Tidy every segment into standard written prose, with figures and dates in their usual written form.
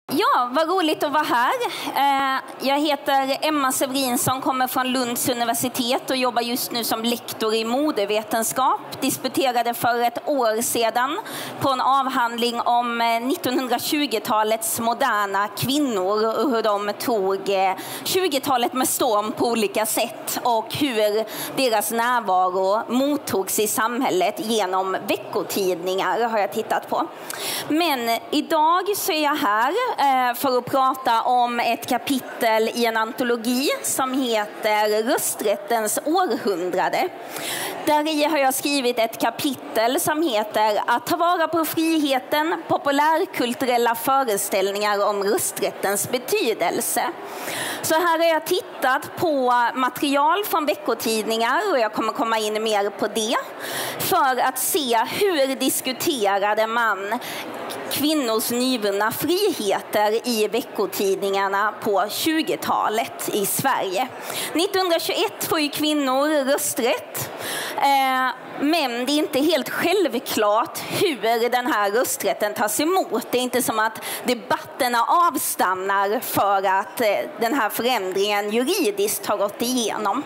Ja, vad roligt att vara här. Jag heter Emma Severinsson, kommer från Lunds universitet och jobbar just nu som lektor i modevetenskap. Disputerade för ett år sedan på en avhandling om 1920-talets moderna kvinnor och hur de tog 20-talet med storm på olika sätt och hur deras närvaro mottogs i samhället genom veckotidningar har jag tittat på. Men idag så är jag här för att prata om ett kapitel i en antologi som heter Rösträttens århundrade. Där i har jag skrivit ett kapitel som heter Att ta vara på friheten, populärkulturella föreställningar om rösträttens betydelse. Så här har jag tittat på material från veckotidningar och jag kommer komma in mer på det för att se hur diskuterade man kvinnors nyvunna friheter i veckotidningarna på 20-talet i Sverige. 1921 får ju kvinnor rösträtt, men det är inte helt självklart hur den här rösträtten tas emot. Det är inte som att debatterna avstannar för att den här förändringen juridiskt har gått igenom.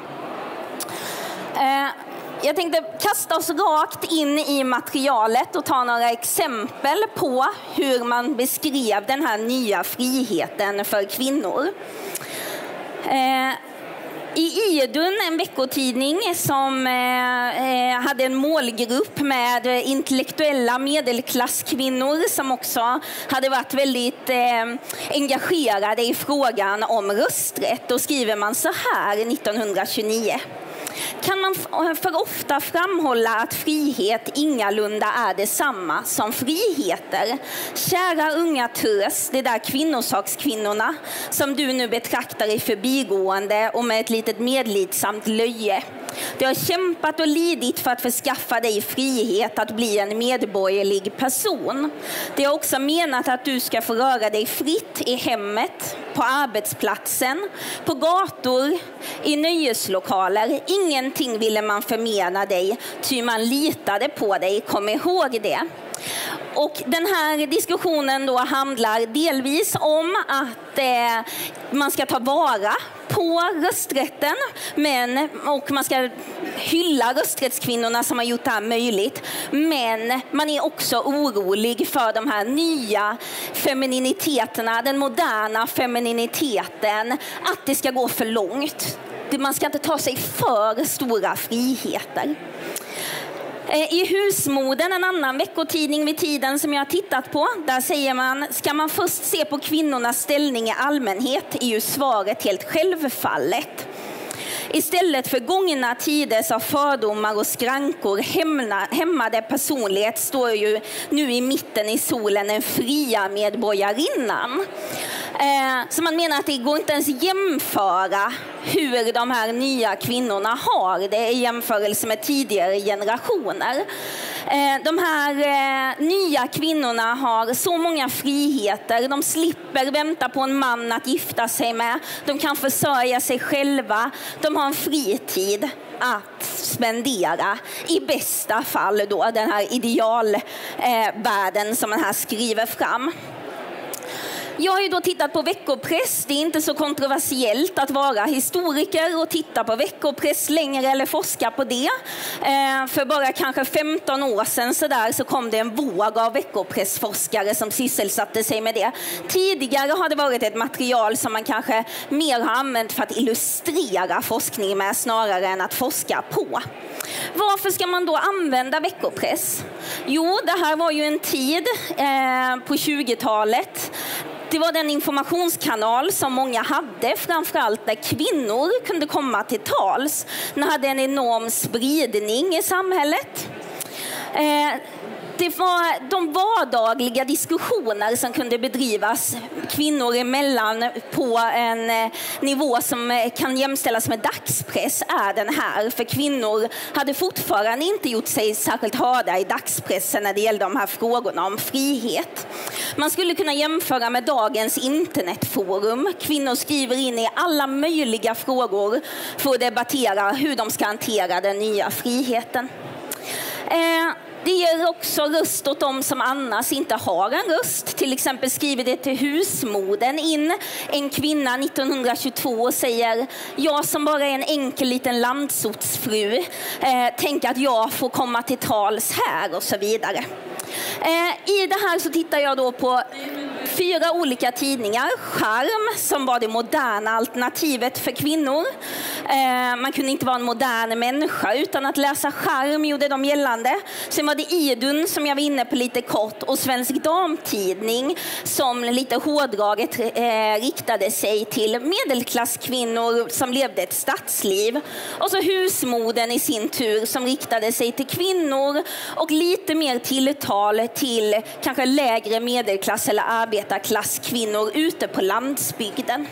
Jag tänkte kasta oss rakt in i materialet och ta några exempel på hur man beskrev den här nya friheten för kvinnor. I Idun, en veckotidning som hade en målgrupp med intellektuella medelklasskvinnor som också hade varit väldigt engagerade i frågan om rösträtt. Då skriver man så här 1929. Kan man för ofta framhålla att frihet ingalunda är detsamma som friheter? Kära unga tös, det där kvinnosakskvinnorna som du nu betraktar i förbigående och med ett litet medlidsamt löje. Du har kämpat och lidit för att förskaffa dig frihet att bli en medborgerlig person. Det har också menat att du ska få röra dig fritt i hemmet, på arbetsplatsen, på gator, i nöjeslokaler. Ingenting ville man förmena dig, ty man litade på dig, kom ihåg det. Och den här diskussionen då handlar delvis om att man ska ta vara på rösträtten, och man ska hylla rösträttskvinnorna som har gjort det här möjligt. Men man är också orolig för de här nya femininiteterna, den moderna femininiteten, att det ska gå för långt. Man ska inte ta sig för stora friheter. I Husmodern, en annan veckotidning vid tiden som jag har tittat på, där säger man, ska man först se på kvinnornas ställning i allmänhet är ju svaret helt självfallet. Istället för gångna tiders av fördomar och skrankor hämmade personlighet står ju nu i mitten i solen en fria medborgarinnan. Så man menar att det går inte ens jämföra hur de här nya kvinnorna har det i jämförelse med tidigare generationer. De här nya kvinnorna har så många friheter. De slipper vänta på en man att gifta sig med. De kan försörja sig själva. De har en fritid att spendera. I bästa fall då den här idealvärlden som man här skriver fram. Jag har ju då tittat på veckopress. Det är inte så kontroversiellt att vara historiker och titta på veckopress längre eller forska på det. För bara kanske 15 år sedan så kom det en våg av veckopressforskare som sysselsatte sig med det. Tidigare har det varit ett material som man kanske mer har använt för att illustrera forskning med snarare än att forska på. Varför ska man då använda veckopress? Jo, det här var ju en tid på 20-talet. Det var den informationskanal som många hade, framförallt där kvinnor kunde komma till tals. Den hade en enorm spridning i samhället. Det var de vardagliga diskussioner som kunde bedrivas kvinnor emellan på en nivå som kan jämställas med dagspress är den här. För kvinnor hade fortfarande inte gjort sig särskilt hörda i dagspressen när det gällde de här frågorna om frihet. Man skulle kunna jämföra med dagens internetforum. Kvinnor skriver in i alla möjliga frågor för att debattera hur de ska hantera den nya friheten. Det ger också röst åt dem som annars inte har en röst. Till exempel skriver det till husmodern in en kvinna 1922 och säger: jag som bara är en enkel liten landsortsfru, tänker att jag får komma till tals här, och så vidare. I det här så tittar jag då på 4 olika tidningar. Charm, som var det moderna alternativet för kvinnor. Man kunde inte vara en modern människa utan att läsa Charm, gjorde de gällande. Sen var det Idun, som jag var inne på lite kort, och Svensk Damtidning, som lite hårdraget riktade sig till medelklasskvinnor som levde ett stadsliv. Och så Husmodern i sin tur, som riktade sig till kvinnor och lite mer tilltal till kanske lägre medelklass eller arbetarklasskvinnor ute på landsbygden.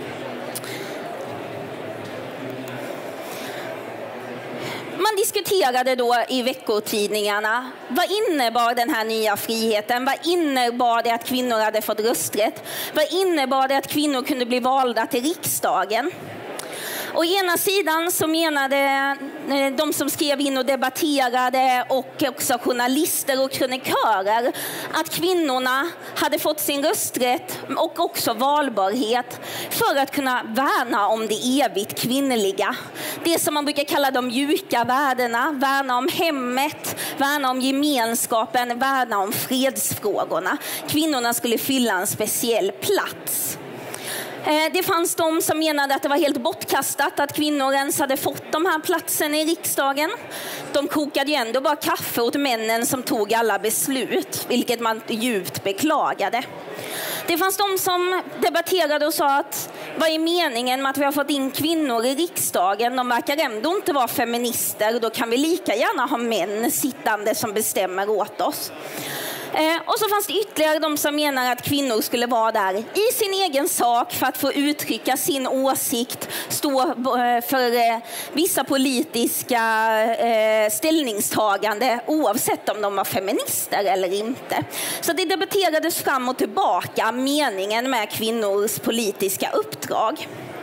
Man diskuterade då i veckotidningarna, vad innebar den här nya friheten? Vad innebar det att kvinnor hade fått rösträtt? Vad innebar det att kvinnor kunde bli valda till riksdagen? Å ena sidan så menade de som skrev in och debatterade, och också journalister och kronikörer, att kvinnorna hade fått sin rösträtt och också valbarhet för att kunna värna om det evigt kvinnliga. Det som man brukar kalla de mjuka värdena, värna om hemmet, värna om gemenskapen, värna om fredsfrågorna. Kvinnorna skulle fylla en speciell plats. Det fanns de som menade att det var helt bortkastat att kvinnor ens hade fått de här platserna i riksdagen. De kokade ju ändå bara kaffe åt männen som tog alla beslut, vilket man djupt beklagade. Det fanns de som debatterade och sa att vad är meningen med att vi har fått in kvinnor i riksdagen? De verkar ändå inte vara feminister, då kan vi lika gärna ha män sittande som bestämmer åt oss. Och så fanns det ytterligare de som menar att kvinnor skulle vara där i sin egen sak för att få uttrycka sin åsikt, stå för vissa politiska ställningstagande oavsett om de var feminister eller inte. Så det debatterades fram och tillbaka meningen med kvinnors politiska uppdrag.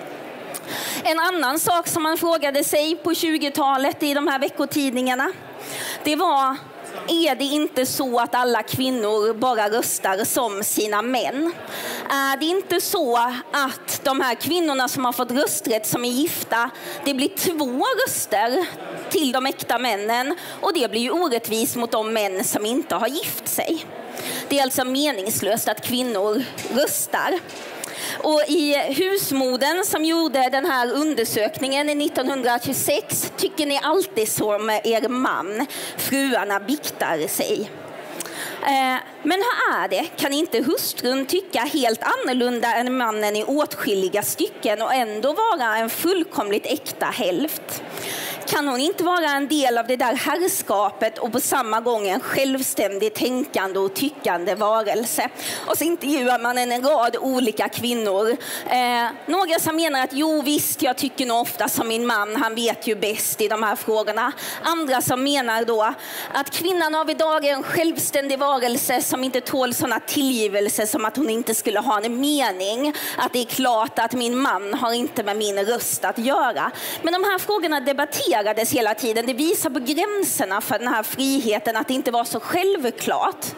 En annan sak som man frågade sig på 20-talet i de här veckotidningarna, det var: är det inte så att alla kvinnor bara röstar som sina män? Är det inte så att de här kvinnorna som har fått rösträtt som är gifta, det blir 2 röster till de äkta männen, och det blir ju orättvist mot de män som inte har gift sig. Det är alltså meningslöst att kvinnor röstar. Och i Husmodern, som gjorde den här undersökningen i 1926, tycker ni alltid som er man, fruarna biktar sig. Men hur är det? Kan inte hustrun tycka helt annorlunda än mannen i åtskilliga stycken och ändå vara en fullkomligt äkta hälft? Kan hon inte vara en del av det där herrskapet och på samma gång en självständig tänkande och tyckande varelse? Och så intervjuar man en rad olika kvinnor. Några som menar att jo visst, jag tycker nog ofta som min man, han vet ju bäst i de här frågorna. Andra som menar då att kvinnan av idag är en självständig varelse som inte tål sådana tillgivelser som att hon inte skulle ha en mening. Att det är klart att min man har inte med min röst att göra. Men de här frågorna debatteras hela tiden. Det visar på gränserna för den här friheten, att det inte var så självklart.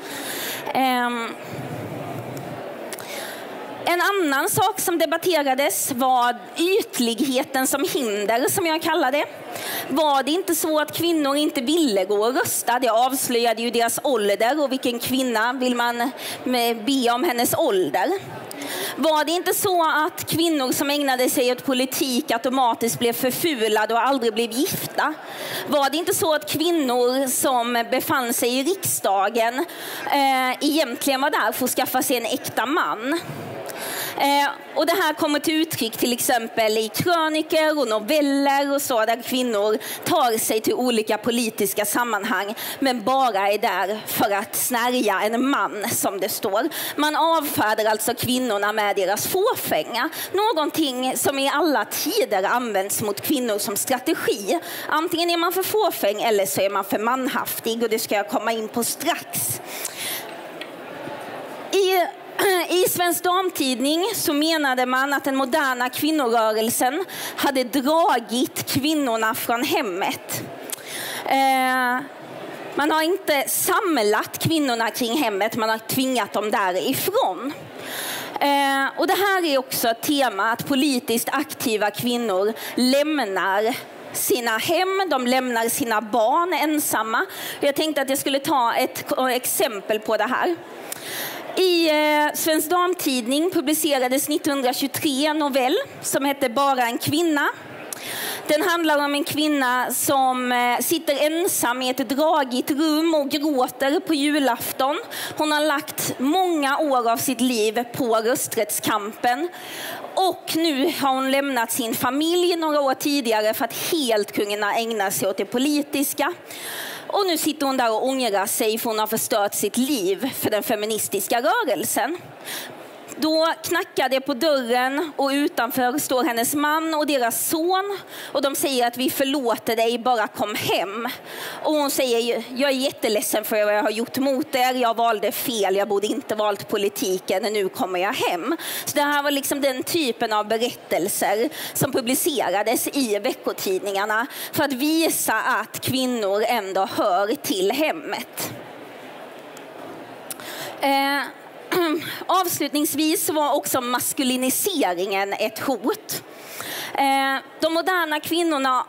En annan sak som debatterades var ytligheten som hinder, som jag kallar det. Var det inte så att kvinnor inte ville gå och rösta? Det avslöjade ju deras ålder, och vilken kvinna vill man be om hennes ålder? Var det inte så att kvinnor som ägnade sig åt politik automatiskt blev förfulade och aldrig blev gifta? Var det inte så att kvinnor som befann sig i riksdagen egentligen var där för att skaffa sig en äkta man? Och det här kommer till uttryck till exempel i kröniker och noveller och så, där kvinnor tar sig till olika politiska sammanhang men bara är där för att snärja en man, som det står. Man avfärdar alltså kvinnorna med deras fåfänga. Någonting som i alla tider används mot kvinnor som strategi. Antingen är man för fåfäng eller så är man för manhaftig, och det ska jag komma in på strax. I Svensk Damtidning så menade man att den moderna kvinnorörelsen hade dragit kvinnorna från hemmet. Man har inte samlat kvinnorna kring hemmet, man har tvingat dem därifrån. Och det här är också ett tema, att politiskt aktiva kvinnor lämnar sina hem, de lämnar sina barn ensamma. Jag tänkte att jag skulle ta ett exempel på det här. I Svensk Damtidning publicerades 1923 en novell som hette Bara en kvinna. Den handlar om en kvinna som sitter ensam i ett dragigt rum och gråter på julafton. Hon har lagt många år av sitt liv på rösträttskampen. Och nu har hon lämnat sin familj några år tidigare för att helt kunna ägna sig åt det politiska. Och nu sitter hon där och ångrar sig för hon har förstört sitt liv för den feministiska rörelsen. Då knackar det på dörren och utanför står hennes man och deras son. Och de säger att vi förlåter dig, bara kom hem. Och hon säger, jag är jätteledsen för vad jag har gjort mot er. Jag valde fel, jag borde inte valt politiken, nu kommer jag hem. Så det här var liksom den typen av berättelser som publicerades i veckotidningarna. För att visa att kvinnor ändå hör till hemmet. Avslutningsvis var också maskuliniseringen ett hot. De moderna kvinnorna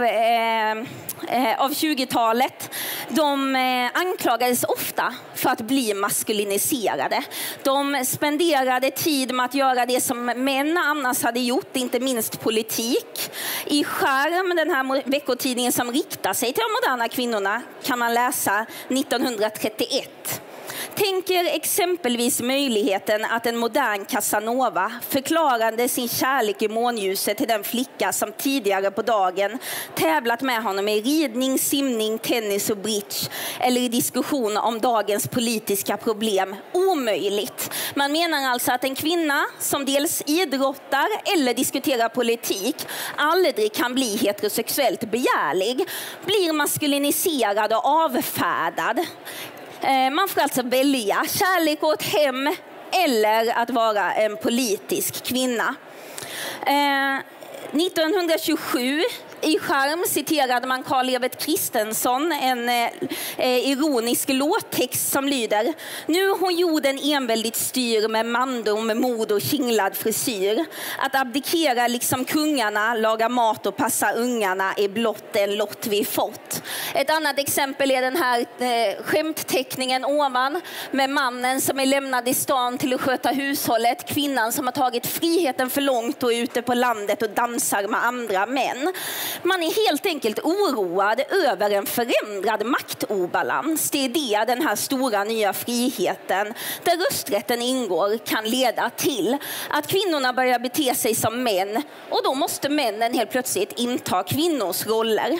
av 20-talet, de anklagades ofta för att bli maskuliniserade. De spenderade tid med att göra det som män annars hade gjort, inte minst politik. I Skärm, den här veckotidningen som riktar sig till de moderna kvinnorna, kan man läsa 1931. Tänker exempelvis möjligheten att en modern Casanova förklarade sin kärlek i månljuset till den flicka som tidigare på dagen tävlat med honom i ridning, simning, tennis och bridge eller i diskussion om dagens politiska problem omöjligt. Man menar alltså att en kvinna som dels idrottar eller diskuterar politik aldrig kan bli heterosexuellt begärlig, blir maskuliniserad och avfärdad. Man får alltså välja kärlek åt hem eller att vara en politisk kvinna. 1927 i Skärm citerade man Karl Evert Kristensson, en ironisk låttext som lyder: Nu hon jorden enväldigt styr med mandom, mod och kinglad frisyr. Att abdikera liksom kungarna, laga mat och passa ungarna är blott en lott vi fått. Ett annat exempel är den här skämtteckningen ovan med mannen som är lämnad i stan till att sköta hushållet, kvinnan som har tagit friheten för långt och är ute på landet och dansar med andra män. Man är helt enkelt oroad över en förändrad maktobalans. Det är det den här stora nya friheten, där rösträtten ingår, kan leda till. Att kvinnorna börjar bete sig som män, och då måste männen helt plötsligt inta kvinnors roller.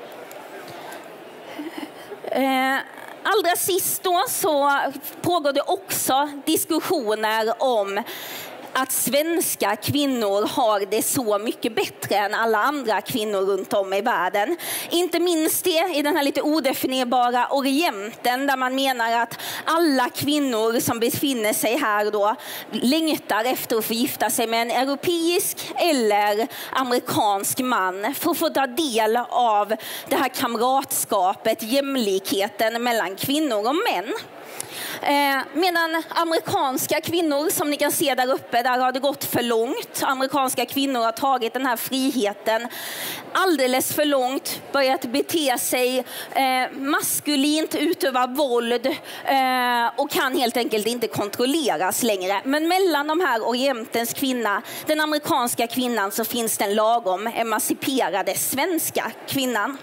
Allra sist då så pågår det också diskussioner om att svenska kvinnor har det så mycket bättre än alla andra kvinnor runt om i världen. Inte minst det i den här lite odefinierbara Orienten, där man menar att alla kvinnor som befinner sig här då längtar efter att få gifta sig med en europeisk eller amerikansk man för att få ta del av det här kamratskapet, jämlikheten mellan kvinnor och män. Medan amerikanska kvinnor, som ni kan se där uppe, där har det gått för långt. Amerikanska kvinnor har tagit den här friheten alldeles för långt, börjat bete sig maskulint, utöva våld och kan helt enkelt inte kontrolleras längre. Men mellan de här Orientens kvinna, den amerikanska kvinnan, så finns den lagom emanciperade svenska kvinnan.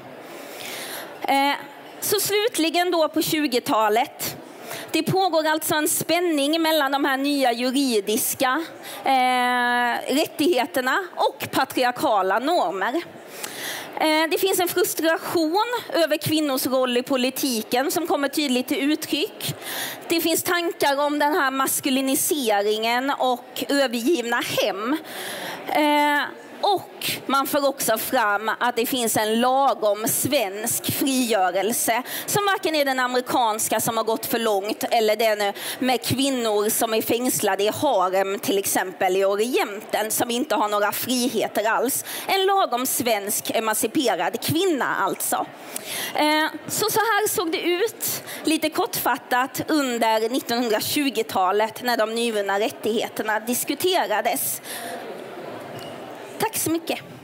Så slutligen då på 20-talet. Det pågår alltså en spänning mellan de här nya juridiska rättigheterna och patriarkala normer. Det finns en frustration över kvinnors roll i politiken som kommer tydligt till uttryck. Det finns tankar om den här maskuliniseringen och övergivna hem. Och man får också fram att det finns en lagom svensk frigörelse som varken är den amerikanska som har gått för långt eller den med kvinnor som är fängslade i harem till exempel i Orienten som inte har några friheter alls. En lagom svensk emanciperad kvinna alltså. Så här såg det ut lite kortfattat under 1920-talet när de nyvunna rättigheterna diskuterades. Tack så mycket.